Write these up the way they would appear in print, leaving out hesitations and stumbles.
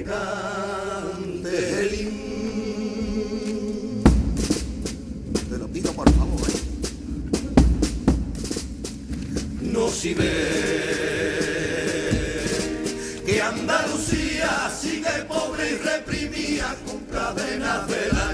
cante el himno. Te lo pido por favor. No si ve que Andalucía sigue pobre y reprimida con cadenas de la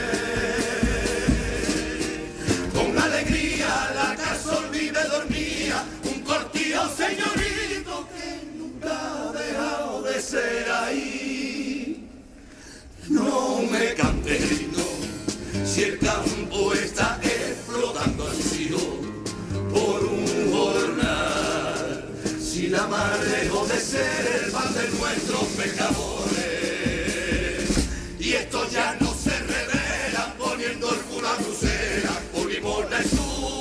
con alegría la casa olvide dormía un cortillo señorito que nunca ha dejado de ser ahí. No me cante grito si el campo está explotando ansío por un jornal, si la mar dejó de ser el pan de nuestros pescadores y esto ya no se revela poniendo el culo a Bruselas por limosna y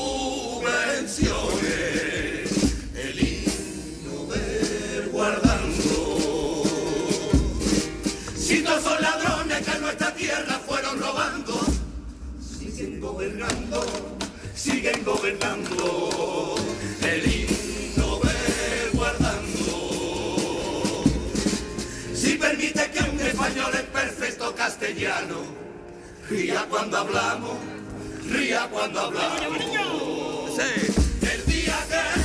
subvenciones. El himno del guardando, si todos son ladrones que en nuestra tierra fueron robando, siguen gobernando, siguen gobernando. El himno del guardando, si permite que un español en perfecto castellano ría cuando hablamos, ría cuando hablamos. Sí. El día que